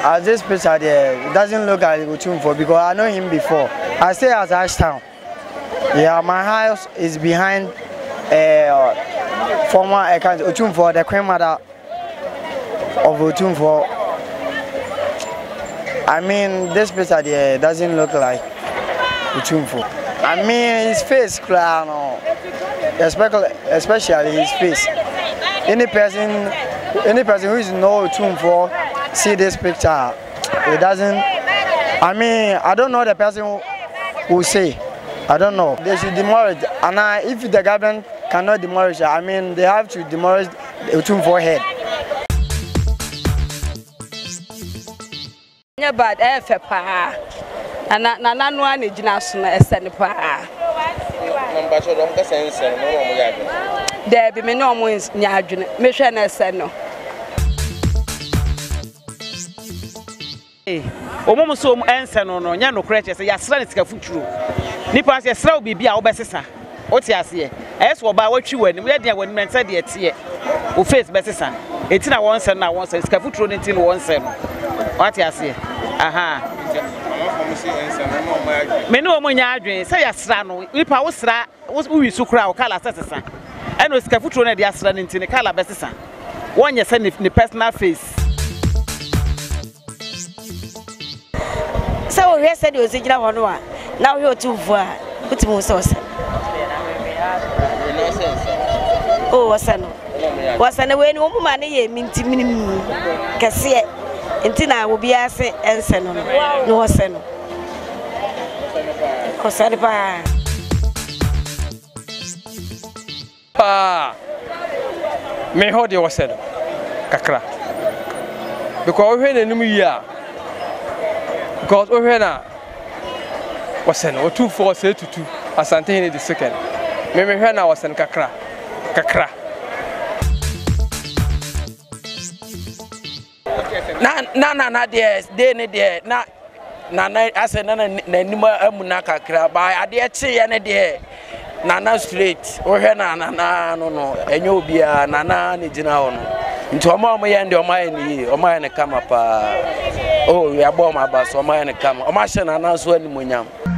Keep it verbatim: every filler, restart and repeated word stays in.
As this picture there, it doesn't look like Otumfuo because I know him before. I stay at Ashtown. Yeah, my house is behind uh, former account Otumfuo, the grandmother of Otumfuo. I mean, this picture there doesn't look like Otumfuo. I mean, his face, no, especially especially his face. Any person, any person who is no Otumfuo see this picture, it doesn't. I mean, I don't know the person who will say. I don't know. They should demolish. And I, if the government cannot demolish, I mean, they have to demolish Otumfuo head. Yeah, but if a pa, and na na no one is now soon as any pa. There be no ones nyadwene. Me hwe na se no. Eh, omo so ense no no nya no kreche se ya sra ne tika futuro. Nipa se sra obibi a wo besesa. O ti ase e. Eso oba watwi wani, me de wani mense de ete e. O face besesa. Eti na won se na won se tika futuro ne ti no won se no. What you say? Aha. Me no mo nya adwen say ya sra no nipa wo sra wo wi su kra wo kala sesesa e no sika futuro na dia sra ne ntine kala besesa wonye say ni personal face so we say de osigina ho no a na wo Otumfuo a utimu so so oh wasano wasano we ni wo ma ne ye minti minim kase Intina will be as and send no send. Cosaripa. Ah, may hold your said Kakra. Because we're in a new year. Because we're now was sent or two four say to two as Antony the second. Maybe when I was in Kakra. Kakra. Na na na na de de ne de na na na ase na na nima amuna kakra ba ade eche ye ne de na na straight o hwe na na na no no enyo bia na na ne gina ho no nti o ma o ye nde o ma ye ne o ma ye ne kama pa o ya bo ma ba so o ma ye ne kama o ma hye na na so animonyam.